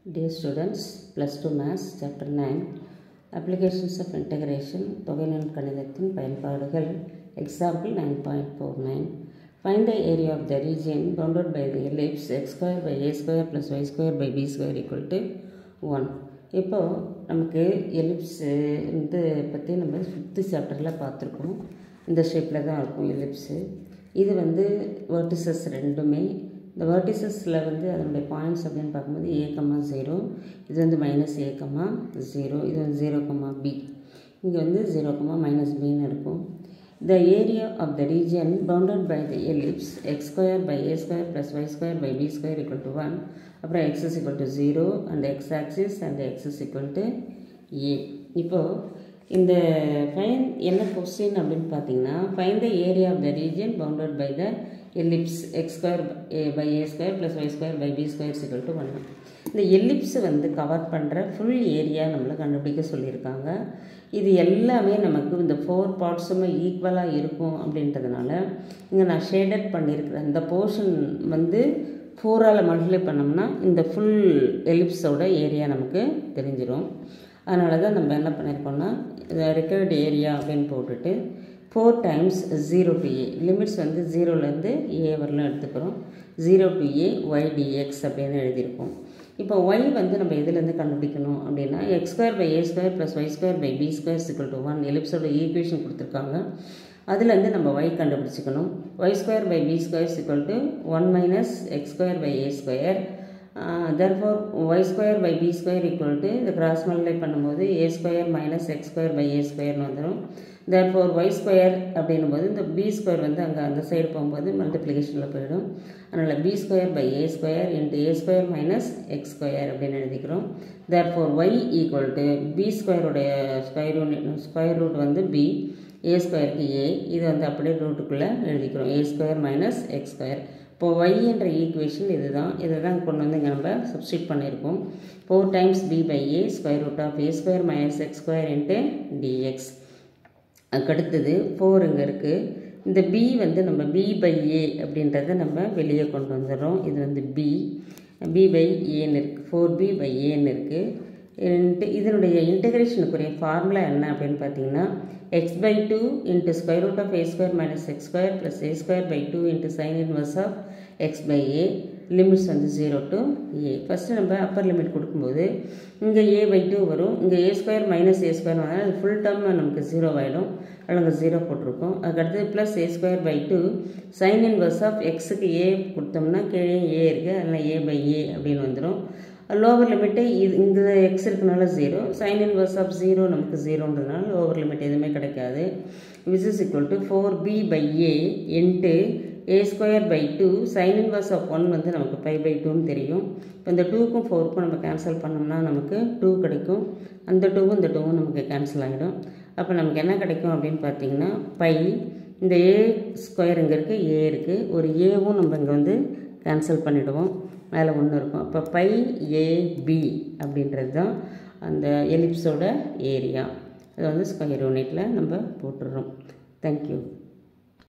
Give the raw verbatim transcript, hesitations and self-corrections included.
Dear students, plus two Maths, Chapter nine, Applications of Integration, தொகைநுண் கணிதத்தின் பயன்பாடுகள், Example nine point four nine. Find the area of the region bounded by the ellipse x square by a square plus y square by b square equal to one. இப்போ நமக்கு ellipse வந்து பற்றி நம்ம fifth சாப்டரில் பார்த்துருக்கோம். இந்த ஷேப்பில் தான் இருக்கும் எலிப்ஸு. இது வந்து வெர்டிசஸ் ரெண்டுமே. இந்த வெர்டிசஸில் வந்து அதனுடைய பாயிண்ட்ஸ் அப்படின்னு பார்க்கும்போது ஏ கம்மா ஜீரோ, இது வந்து மைனஸ் ஏ கம்மா ஜீரோ, இது வந்து ஜீரோ கம்மா பி, இங்கே வந்து ஜீரோ கம்மா மைனஸ் பின்னு இருக்கும். The area of the region bounded by the ellipse x square by a square plus y square by b square equal to one. அப்புறம் x is equal to zero and x axis and x is equal to a. இப்போது இந்த fine என்ன question அப்படின்னு பார்த்தீங்கன்னா, find the area of the region bounded by the ellipse x square by a square plus y square by b square is equal to one. இந்த ellipse வந்து cover பண்ணுற full area நம்மளை கண்டுபிடிக்க சொல்லியிருக்காங்க. இது எல்லாமே நமக்கு இந்த ஃபோர் பார்ட்ஸுமே ஈக்குவலாக இருக்கும் அப்படின்றதுனால இங்கே நான் ஷேடட் பண்ணியிருக்கிறேன். இந்த போர்ஷன் வந்து ஃபோரால் மல்டிப்ளை பண்ணோம்னா இந்த ஃபுல் எலிப்ஸோட ஏரியா நமக்கு தெரிஞ்சிடும். அதனால தான் நம்ம என்ன பண்ணியிருக்கோம்னா, ரெக்கர்டு ஏரியா அப்படின்னு போட்டுட்டு four times zero to a, limits வந்து ஜீரோலேருந்து ஏ வரலாம் எடுத்துக்கிறோம். Zero to a y dx அப்படின்னு எழுதியிருக்கோம். இப்போ ஒய் வந்து நம்ம எதுலேருந்து கண்டுபிடிக்கணும் அப்படின்னா, x square by a square plus y square by b square equal to one எலிப்ஸோட ஈக்குவேஷன் கொடுத்துருக்காங்க. அதுலேருந்து நம்ம ஒய் கண்டுபிடிச்சிக்கணும். Y square by b square equal to one minus x square by a square. therefore y square by b square equal to இந்த cross multiply பண்ணும்போது a square minus x square by a squareனு வந்துடும். therefore y square அப்படின்னும்போது இந்த b square வந்து அங்கே அந்த side போகும்போது மல்டிப்ளிகேஷனில் போயிடும். அதனால் b square by a square into a square minus x square அப்படின்னு எழுதிக்கிறோம். therefore y equal to b square உடைய ஸ்கொயர் ரூட் ஸ்கொயர் ரூட் வந்து b, a ஸ்கொயருக்கு a, இது வந்து அப்படியே ரூட்டுக்குள்ளே எழுதிக்கிறோம் a square minus x square. இப்போ y என்ற ஈக்குவேஷன் இது தான், இதை தான் கொண்டு வந்து இங்கே நம்ம சப்ஸ்டியூட் பண்ணியிருக்கோம். Four times b by a square root of a square minus x square into dx. அதுக்கடுத்தது ஃபோர் இங்கே இருக்குது. இந்த b வந்து நம்ம b பை a அப்படின்றத நம்ம வெளியே கொண்டு வந்துடுறோம். இது வந்து b b பை ஏன்னு இருக்குது, ஃபோர் பி பை ஏன்னு இருக்குது. இதனுடைய இன்டகிரேஷனுக்குரிய ஃபார்முலா என்ன அப்படின்னு பார்த்தீங்கன்னா, x by two into square root of a square minus x square plus a square by two into sin inverse of x by a, limits வந்து zero to a. First நம்ம upper limit கொடுக்கும்போது இங்கே a by two வரும், இங்கே a square minus a square வந்தால் அது full term நமக்கு zero ஆகிடும். அதில் அங்கே ஜீரோ போட்டிருக்கோம். அதுக்கடுத்து plus a square by two sine inverse of எக்ஸுக்கு a கொடுத்தோம்னா கீழே a இருக்குது, அதில் a by a அப்படின்னு வந்துடும். லோவர் லிமிட்டு இது இங்கே எக்ஸ் இருக்கனால zero, sine inverse of zero நமக்கு ஜீரோன்றதுனால லோவர் லிமிட் எதுவுமே கிடைக்காது. Which is equal to four b by a into a square by two sine inverse of one வந்து நமக்கு பை பை டூன்னு தெரியும். இப்போ இந்த டூக்கும் ஃபோருக்கும் நம்ம கேன்சல் பண்ணோம்னா நமக்கு டூ கிடைக்கும். அந்த டூவும் இந்த டூவும் நமக்கு கேன்சல் ஆகிடும். அப்போ நமக்கு என்ன கிடைக்கும் அப்படின்னு பார்த்தீங்கன்னா, பை இந்த ஏ ஸ்கொயர் இங்கே இருக்குது, ஏ இருக்குது, ஒரு ஏவும் நம்ம இங்கே வந்து கேன்சல் பண்ணிவிடுவோம், மேலே ஒன்று இருக்கும். அப்போ பை ஏபி அப்படின்றது தான் அந்த எலிப்ஸோட ஏரியா. அது வந்து ஸ்கொயர் யூனிட்டில் நம்ம போட்டுடுறோம். தேங்க்யூ.